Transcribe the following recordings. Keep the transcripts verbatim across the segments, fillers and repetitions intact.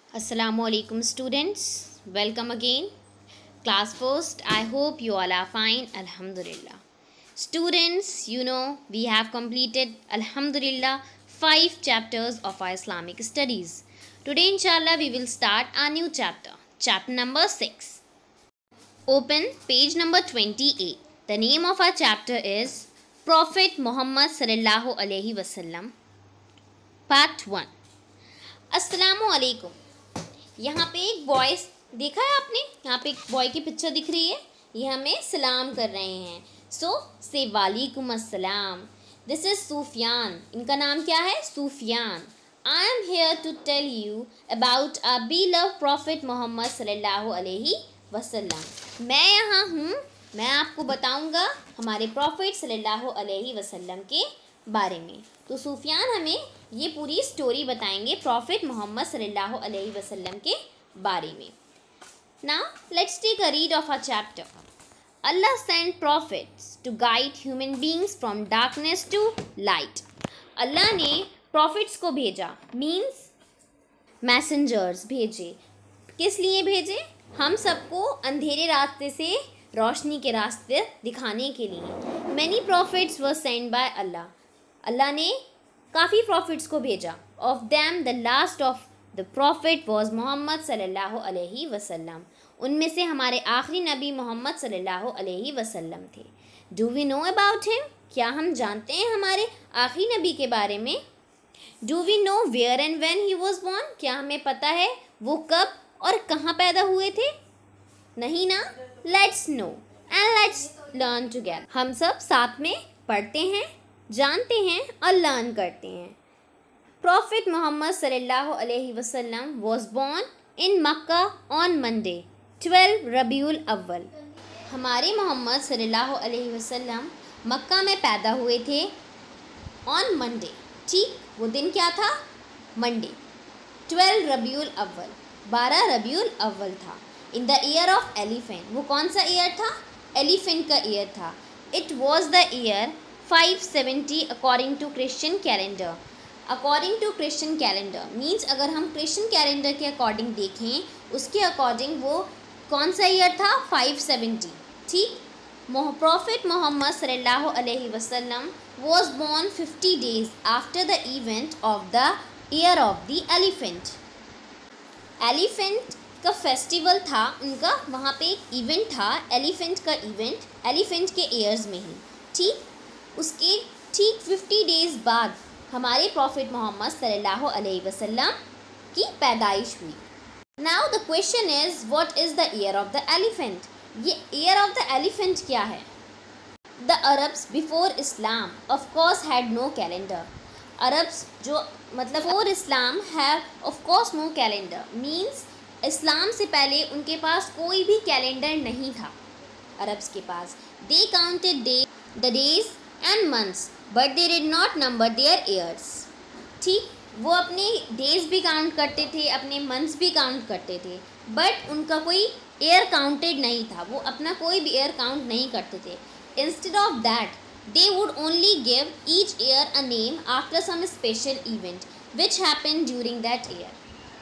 Assalamu alaikum students. Welcome again. Class first. I hope you all are fine. Alhamdulillah. Students, you know we have completed Alhamdulillah five chapters of our Islamic studies. Today inshallah we will start our new chapter. Chapter number six. Open page number twenty-eight. The name of our chapter is Prophet Muhammad sallallahu alaihi wasallam. Part one. अस्सलामु अलैकुम। यहाँ पे एक boy देखा है आपने, यहाँ पे एक बॉय की पिक्चर दिख रही है, ये हमें सलाम कर रहे हैं। सो से वालेकुम अस्सलाम। This is Sufiyan. इनका नाम क्या है? Sufiyan. I am here to tell you about a beloved prophet Muhammad सल्लल्लाहु अलैहि वसल्लम। मैं यहाँ हूँ, मैं आपको बताऊँगा हमारे प्रॉफिट सल्लल्लाहु अलैहि वसल्लम के बारे में। तो सूफियान हमें ये पूरी स्टोरी बताएंगे प्रॉफिट मोहम्मद सल्लल्लाहु अलैहि वसल्लम के बारे में। Now let's take a read of a chapter. Allah send prophets to guide human beings from darkness to light. Allah ने प्रॉफिट्स को भेजा, मीन्स मैसेंजर्स भेजे। किस लिए भेजे? हम सबको अंधेरे रास्ते से रोशनी के रास्ते दिखाने के लिए। Many prophets were sent by Allah. Allah ने काफ़ी प्रॉफिट्स को भेजा। Of them the last of the prophet was Muhammad सल्लल्लाहु अलैहि वसल्लम। उनमें से हमारे आखिरी नबी मोहम्मद सल्लल्लाहु अलैहि वसल्लम थे। Do we know about him? क्या हम जानते हैं हमारे आखिरी नबी के बारे में? Do we know where and when he was born? क्या हमें पता है वो कब और कहाँ पैदा हुए थे? नहीं ना? Let's know and let's learn together. हम सब साथ में पढ़ते हैं, जानते हैं और लर्न करते हैं। प्रॉफिट मोहम्मद सल्लल्लाहु अलैहि वसल्लम was born in Mecca on Monday twelve रबीउल अव्वल। हमारे मोहम्मद सल्लल्लाहु अलैहि वसल्लम मक्का में पैदा हुए थे ऑन मंडे। ठीक, वो दिन क्या था? मंडे। ट्वेल्व रबीउल अव्वल, बारह रबीउल अव्वल था। In the year of elephant. वो कौन सा ईयर था? एलिफेंट का ईयर था। It was the year five seventy according to Christian calendar. According to Christian calendar means अगर हम क्रिश्चियन कैलेंडर के अकॉर्डिंग देखें, उसके अकॉर्डिंग वो कौन सा ईयर था? Five seventy. ठीक। प्रॉफिट मोहम्मद सल्लल्लाहु अलैहि वसल्लम was born fifty days after the event of the year of the elephant. Elephant का फेस्टिवल था उनका, वहाँ पे एक इवेंट था एलिफेंट का इवेंट, एलिफेंट के ईयर्स में ही। ठीक, उसके ठीक फिफ्टी डेज़ बाद हमारे प्रॉफिट मोहम्मद सल्लल्लाहु अलैहि वसल्लम की पैदाइश हुई। Now the question is what is the year of the elephant? ये ईयर ऑफ द एलिफेंट क्या है? The Arabs before Islam of course had no calendar. Arabs जो मतलब before Islam have of course no calendar means Islam से पहले उनके पास कोई भी कैलेंडर नहीं था अरब्स के पास। They counted the the days and months but they did not number their years. ठीक, वो अपने डेज भी काउंट करते थे, अपने मंथ्स भी काउंट करते थे, बट उनका कोई ईयर काउंटेड नहीं था, वो अपना कोई भी ईयर काउंट नहीं करते थे। Instead of that they would only give each year a name after some special event which happened during that year.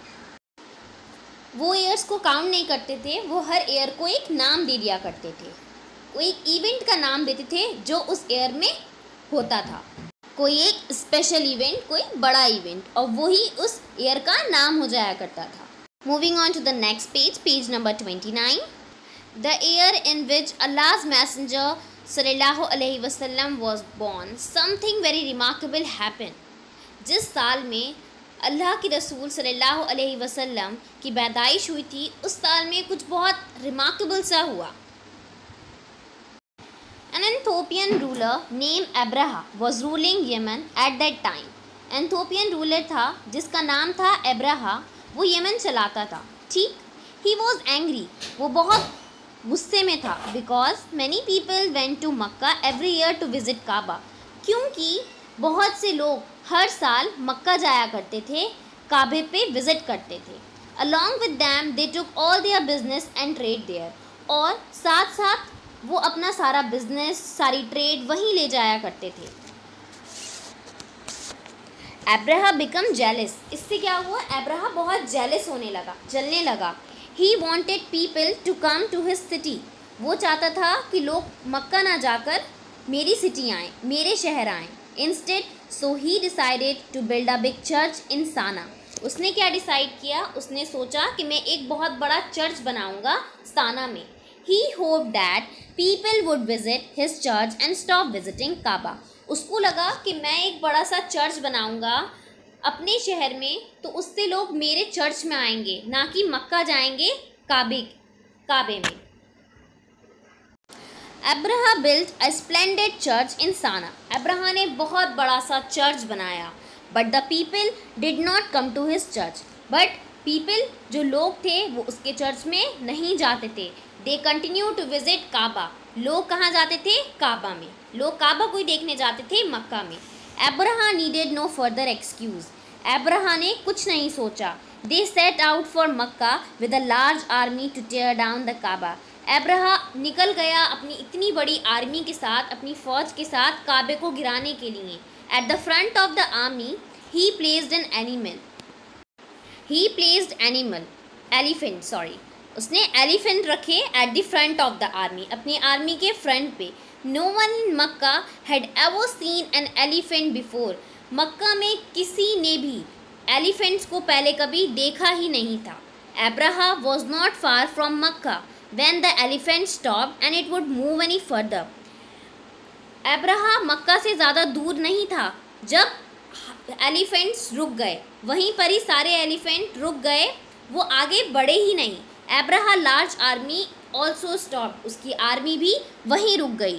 वो ईयर्स को काउंट नहीं करते थे, वो हर ईयर को एक नाम दे दिया करते थे, वो एक इवेंट का नाम देते थे जो उस ईयर में होता था। कोई एक स्पेशल इवेंट, कोई बड़ा इवेंट, और वही उस ईयर का नाम हो जाया करता था। Moving on to the next page, page number twenty nine. The year in which Allah's messenger सल्लल्लाहु अलैहि वसल्लम was born something very remarkable happen. जिस साल में अल्लाह के रसूल सल्लल्लाहु अलैहि वसल्लम की पैदाइश हुई थी, उस साल में कुछ बहुत रिमार्केबल सा हुआ। An Ethiopian ruler named Abraha was ruling Yemen at that time. Ethiopian ruler था जिसका नाम था एब्राहा, वो यमन चलाता था। ठीक, he was angry, वो बहुत गुस्से में था, because many people went to Makkah every year to visit Kaaba। क्योंकि बहुत से लोग हर साल मक्का जाया करते थे, काबे पे विज़िट करते थे। Along with them they took all their business and trade there। और साथ साथ वो अपना सारा बिजनेस, सारी ट्रेड वहीं ले जाया करते थे। एब्राहा बिकम जेलस, इससे क्या हुआ, एब्राहा बहुत जेलस होने लगा, जलने लगा। He wanted people to come to his city, वो चाहता था कि लोग मक्का ना जाकर मेरी सिटी आएँ, मेरे शहर आएँ। Instead so he decided to build a big church in Sanaa, उसने क्या डिसाइड किया, उसने सोचा कि मैं एक बहुत बड़ा चर्च बनाऊंगा साना में। He hope that people would visit his church and stop visiting Kaaba, उसको लगा कि मैं एक बड़ा सा चर्च बनाऊंगा अपने शहर में, तो उससे लोग मेरे चर्च में आएंगे, ना कि मक्का जाएंगे काबे काबे में। Abraha built a splendid church in Sanaa, Abraha ने बहुत बड़ा सा चर्च बनाया। But the people did not come to his church, but people जो लोग थे वो उसके चर्च में नहीं जाते थे। They continue to visit Kaaba, लोग कहाँ जाते थे, काबा में, लोग काबा को ही देखने जाते थे, मक्का में। Abraha needed no further excuse, Abraha ने कुछ नहीं सोचा। They set out for Mecca with a large army to tear down the Kaaba, Abraha निकल गया अपनी इतनी बड़ी आर्मी के साथ, अपनी फ़ौज के साथ काबे को गिराने के लिए। At the front of the army he placed an animal, he placed animal elephant sorry उसने एलिफेंट रखे at the front of the army, अपनी आर्मी के फ्रंट पे। No one in Mecca had ever seen an elephant before, Mecca में किसी ने भी elephants को पहले कभी देखा ही नहीं था। Abraha was not far from Mecca when the elephant stopped and it would move any further, Abraha Mecca से ज़्यादा दूर नहीं था जब एलिफेंट्स रुक गए, वहीं पर ही सारे एलिफेंट रुक गए, वो आगे बढ़े ही नहीं। Abraha large army also stop, उसकी आर्मी भी वहीं रुक गई।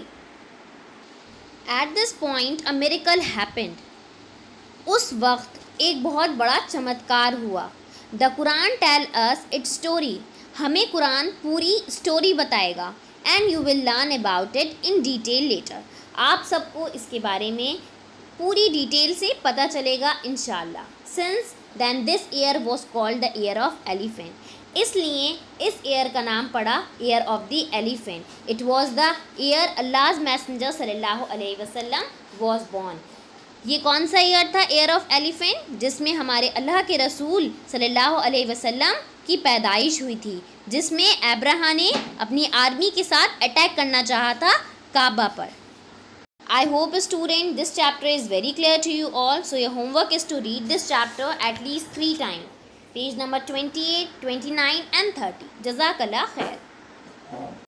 At this point a miracle happened, उस वक्त एक बहुत बड़ा चमत्कार हुआ। The Quran tell us its story, हमें कुरान पूरी स्टोरी बताएगा। And you will learn about it in detail later, आप सबको इसके बारे में पूरी डिटेल से पता चलेगा इंशाल्लाह। Since then this year was called the year of elephant, इसलिए इस ईयर का नाम पड़ा year of the elephant. It was the year Allah's messenger सल्लल्लाहु अलैहि वसल्लम वॉज बॉर्न। ये कौन सा ईयर था, ईयर ऑफ एलिफेंट, जिसमें हमारे अल्लाह के रसूल सल्लल्लाहु अलैहि वसल्लम की पैदाइश हुई थी, जिसमें अब्राहा ने अपनी आर्मी के साथ अटैक करना चाहा था काबा पर। I hope student this chapter is very clear to you all. So your homework is to read this chapter at least three times. Page number twenty-eight, twenty-nine and thirty. Jazakallah khair.